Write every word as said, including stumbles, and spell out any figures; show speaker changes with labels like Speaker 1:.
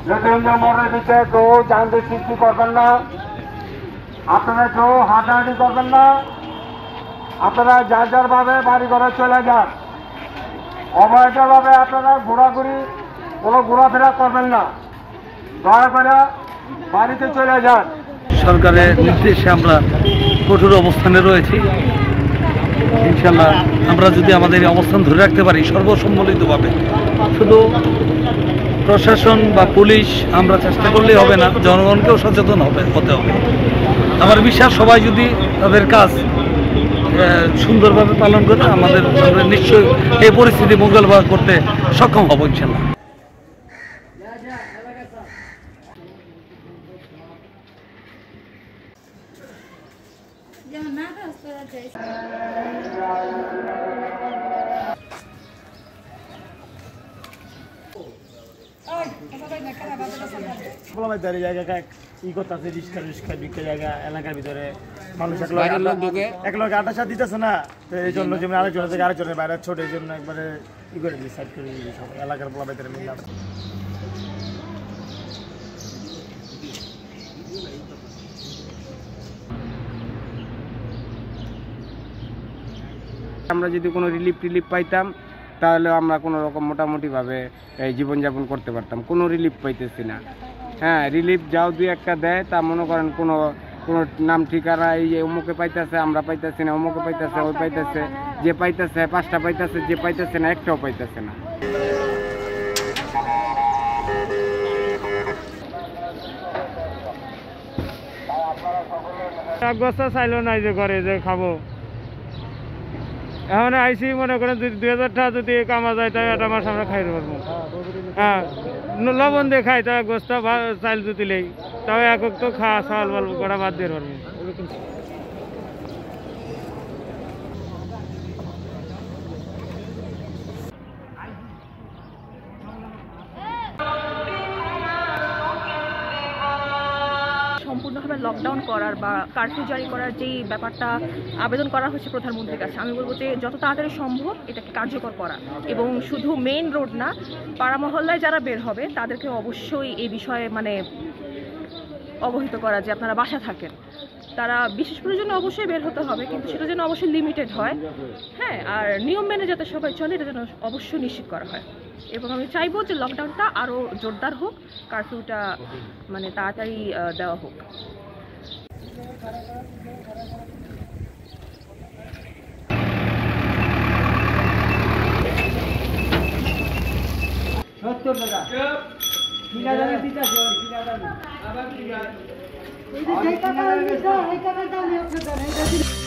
Speaker 1: মৃত্যুঞ্জয় মোড়ের ভিতরে কেউ যানজট সৃষ্টি করবেন না, আপনারা কেউ হাঁটাহাঁটি করবেন না, আপনারা যার যার ভাবে বাড়ি ঘরে চলে যান। অবৈধভাবে আপনারা ঘোরাঘুরি কোনো ঘোরাফেরা করবেন না, দয়া করে বাড়িতে চলে যান।
Speaker 2: সরকারের নির্দেশে আমরা কঠোর অবস্থানে রয়েছি। ইনশাল্লাহ আমরা যদি আমাদের অবস্থান ধরে রাখতে পারি সর্বসম্মিলিতভাবে, শুধু প্রশাসন বা পুলিশ আমরা চেষ্টা করলেই হবে না, জনগণকেও সচেতন হবে হতে হবে। আমার বিশ্বাস সবাই যদি তাদের কাজ সুন্দরভাবে পালন করে আমাদের আমরা নিশ্চয়ই এই পরিস্থিতি মোকাবেলা করতে সক্ষম হব ইনশাল্লাহ।
Speaker 3: ই করতেছে রিক্সা রিক্সা বিক্রি জায়গা এলাকার ভিতরে মানুষ এক লোক আটা সাথ দিতেছে না, তো এই জন্য যেমন আরেকজনের থেকে আরেকজনের বাইরে ছোট, এই জন্য একবারে ই করে দিই সাইড করে দিই সব এলাকার পোলা বাইরে মিলে।
Speaker 4: আমরা যদি কোনো রিলিফ টিলিফ পাইতাম তাহলে আমরা কোনো রকম মোটামুটিভাবে এই জীবনযাপন করতে পারতাম। কোনো রিলিফ পাইতেছি না। হ্যাঁ, রিলিফ যাও দুই একটা দেয়, তা মনে করেন কোনো কোনো নাম ঠিকানা এই যে অমুকে পাইতেছে, আমরা পাইতেছি না, অমুকে পাইতেছে, ওই পাইতেছে, যে পাইতেছে পাঁচটা পাইতেছে, যে পাইতেছে না একটাও পাইতেছে না।
Speaker 5: এক বস্তা চাইলো নাই যে ঘরে যে খাবো, এখন আইসি মনে করেন যদি দুই হাজার টাকা যদি কামা যায় তাই একটা মাস আমরা খাইতে পারবো। হ্যাঁ, লবণ দিয়ে খাই তাও এক বস্তা চাইল যদি লেই তাও এক তো খা চাল বাল করা বাদ দিয়ে পারবো।
Speaker 6: সম্পূর্ণভাবে লকডাউন করার বা কারফিউ জারি করার যেই ব্যাপারটা আবেদন করা হচ্ছে প্রধানমন্ত্রীর কাছে, আমি বলবো যে যত তাড়াতাড়ি সম্ভব এটাকে কার্যকর করা, এবং শুধু মেইন রোড না, পাড়া মহল্লায় যারা বের হবে তাদেরকে অবশ্যই এই বিষয়ে মানে অবহিত করা যে আপনারা বাসা থাকেন। তারা বিশেষ প্রয়োজনে অবশ্যই বের হতে হবে, কিন্তু সেটা যেন অবশ্যই লিমিটেড হয়। হ্যাঁ, আর নিয়ম মেনে যাতে সবাই চলে এটা যেন অবশ্যই নিশ্চিত করা হয়। এবং আমি চাইবো যে লকডাউনটা আরও জোরদার হোক, কারফিউটা মানে তাড়াতাড়ি দেওয়া হোক।
Speaker 3: সত্তর টাকা কিনা দামে দিতে আছে, কিনা দামে আবার কি এই যে টাকা দাম এই টাকা দাম